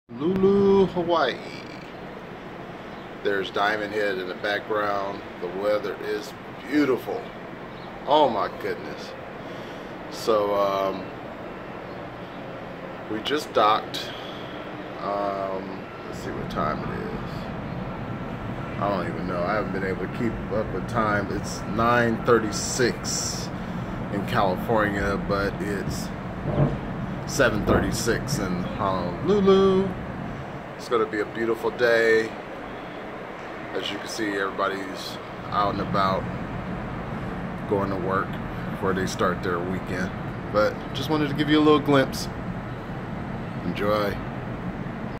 Honolulu, Hawaii. There's Diamond Head in the background. The weather is beautiful. Oh my goodness. So we just docked. Let's see what time it is. I don't even know. I haven't been able to keep up with time. It's 9:36 in California, but it's 7:36 in Honolulu. It's going to be a beautiful day. As you can see, everybody's out and about going to work before they start their weekend. But just wanted to give you a little glimpse. Enjoy.